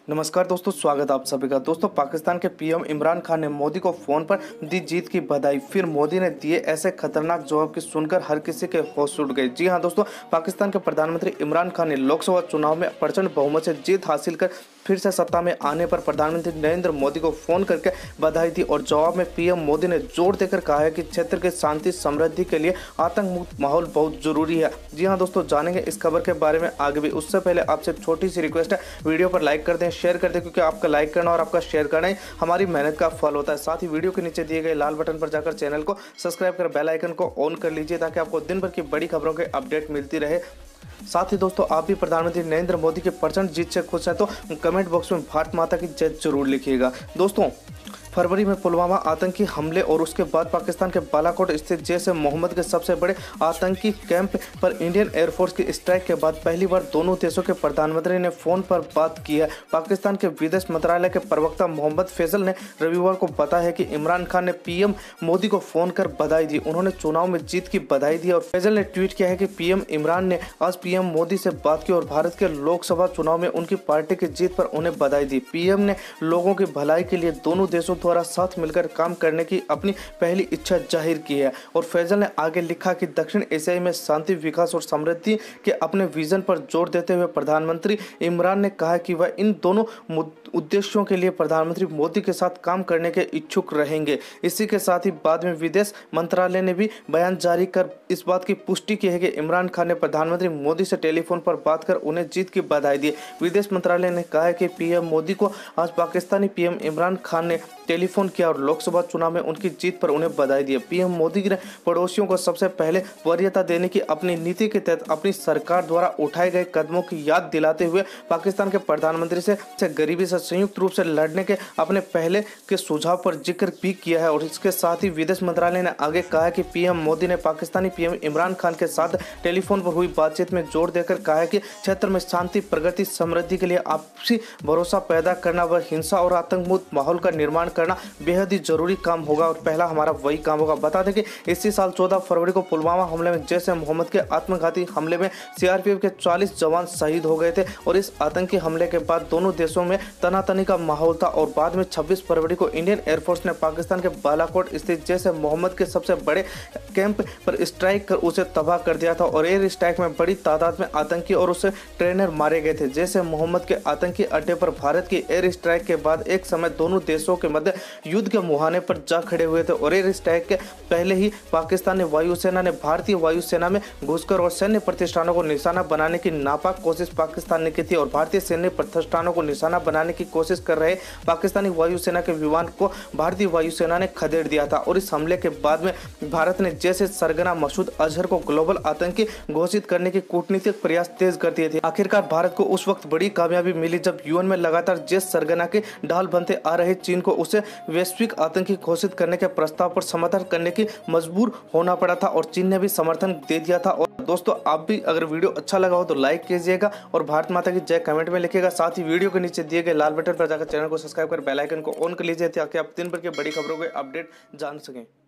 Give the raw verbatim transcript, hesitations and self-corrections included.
नमस्कार दोस्तों, स्वागत आप सभी का। दोस्तों, पाकिस्तान के पीएम इमरान खान ने मोदी को फोन पर दी जीत की बधाई। फिर मोदी ने दिए ऐसे खतरनाक जवाब कि सुनकर हर किसी के होश उड़ गए। जी हां दोस्तों, पाकिस्तान के प्रधानमंत्री इमरान खान ने लोकसभा चुनाव में प्रचंड बहुमत से जीत हासिल कर फिर से सत्ता में आने पर प्रधानमंत्री नरेंद्र मोदी को फोन करके बधाई दी। और जवाब में पीएम मोदी ने जोर देकर कहा है कि क्षेत्र के शांति समृद्धि के लिए आतंक मुक्त माहौल बहुत जरूरी है। जी हां दोस्तों, जानेंगे इस खबर के बारे में आगे भी। उससे पहले आपसे छोटी सी रिक्वेस्ट है, वीडियो पर लाइक कर दें, शेयर कर दें, क्योंकि आपका लाइक करना और आपका शेयर करना ही हमारी मेहनत का फल होता है। साथ ही वीडियो के नीचे दिए गए लाल बटन पर जाकर चैनल को सब्सक्राइब कर बेल आइकन को ऑन कर लीजिए, ताकि आपको दिन भर की बड़ी खबरों के अपडेट मिलती रहे। साथ ही दोस्तों, आप भी प्रधानमंत्री नरेंद्र मोदी के प्रचंड जीत से खुश हैं तो कमेंट बॉक्स में भारत माता की जय जरूर लिखिएगा। दोस्तों, फरवरी में पुलवामा आतंकी हमले और उसके बाद पाकिस्तान के बालाकोट स्थित जैश ए मोहम्मद के सबसे बड़े आतंकी कैंप पर इंडियन एयरफोर्स की स्ट्राइक के बाद पहली बार दोनों देशों के प्रधानमंत्री ने फोन पर बात की है। पाकिस्तान के विदेश मंत्रालय के प्रवक्ता मोहम्मद फैसल ने रविवार को बताया कि इमरान खान ने पीएम मोदी को फोन कर बधाई दी। उन्होंने चुनाव में जीत की बधाई दी और फैसल ने ट्वीट किया है कि पीएम इमरान ने आज पीएम मोदी से बात की और भारत के लोकसभा चुनाव में उनकी पार्टी की जीत पर उन्हें बधाई दी। पीएम ने लोगों की भलाई के लिए दोनों देशों द्वारा साथ मिलकर काम करने की अपनी पहली इच्छा जाहिर की है। और फैजल ने आगे लिखा कि दक्षिण एशिया में शांति, विकास और समृद्धि के अपने विजन पर जोर देते हुए प्रधानमंत्री इमरान ने कहा कि वह इन दोनों उद्देश्यों के लिए प्रधानमंत्री मोदी के साथ काम करने के इच्छुक रहेंगे। इसी के साथ ही बाद में विदेश मंत्रालय ने भी बयान जारी कर इस बात की पुष्टि की है कि इमरान खान ने प्रधानमंत्री मोदी से टेलीफोन पर बात कर उन्हें जीत की बधाई दी। विदेश मंत्रालय ने कहा है कि पीएम मोदी को आज पाकिस्तानी पीएम इमरान खान ने टेलीफोन किया और लोकसभा चुनाव में उनकी जीत पर उन्हें बधाई दी। पीएम मोदी ने पड़ोसियों को सबसे पहले वरीयता देने की अपनी नीति के तहत अपनी सरकार द्वारा उठाए गए कदमों की याद दिलाते हुए पाकिस्तान के प्रधानमंत्री से, से गरीबी से संयुक्त रूप से लड़ने के अपने पहले के सुझाव पर जिक्र भी किया है। और इसके साथ ही विदेश मंत्रालय ने आगे कहा कि पीएम मोदी ने पाकिस्तानी पीएम इमरान खान के साथ टेलीफोन पर हुई बातचीत में जोर देकर कहा है कि क्षेत्र में शांति, प्रगति, समृद्धि के लिए आपसी भरोसा पैदा करना व हिंसा और आतंक मुक्त माहौल का निर्माण करना बेहद ही जरूरी काम होगा और पहला हमारा वही काम होगा। बता दें कि इसी साल चौदह फरवरी को पुलवामा हमले में जैश ए मोहम्मद के आत्मघाती हमले में सीआरपीएफ के चालीस जवान शहीद हो गए थे। और इस आतंकी हमले के बाद दोनों देशों में तनातनी का माहौल था। और बाद में छब्बीस फरवरी को इंडियन एयरफोर्स ने पाकिस्तान के बालाकोट स्थित जैश ए मोहम्मद के सबसे बड़े कैंप पर स्ट्राइक कर उसे तबाह कर दिया था। और एयर स्ट्राइक में बड़ी तादाद में आतंकी और उसे ट्रेनर मारे गए थे। जैश ए मोहम्मद के आतंकी अड्डे पर भारत की एयर स्ट्राइक के बाद एक समय दोनों देशों के मध्य युद्ध के मुहाने पर जा खड़े हुए थे। और एयर स्ट्राइक के पहले ही पाकिस्तानी वायुसेना ने भारतीय वायुसेना में घुसकर और सैन्य प्रतिष्ठानों को निशाना बनाने की नापाक कोशिश पाकिस्तान ने की थी। और भारतीय सैन्य प्रतिष्ठानों को निशाना बनाने की कोशिश कर रहे पाकिस्तानी वायुसेना के विमान को भारतीय वायुसेना ने खदेड़ दिया था। और इस हमले के बाद में भारत ने जैसे सरगना मसूद अजहर को ग्लोबल आतंकी घोषित करने की कूटनीतिक प्रयास तेज कर दिए थे। आखिरकार भारत को उस वक्त बड़ी कामयाबी मिली जब यूएन में लगातार जैश सरगना के ढाल बनते आ रहे चीन को उसे वैश्विक आतंकी घोषित करने के प्रस्ताव पर समर्थन करने की मजबूर होना पड़ा था। और चीन ने भी समर्थन दे दिया था। और दोस्तों, आप भी अगर वीडियो अच्छा लगा हो तो लाइक कीजिएगा और भारत माता की जय कमेंट में लिखिएगा। साथ ही वीडियो के नीचे दिए गए लाल बटन पर जाकर चैनल को सब्सक्राइब कर बेल आइकन को ऑन कर लीजिए, ताकि आप दिन भर की बड़ी खबरों के अपडेट जान सकें।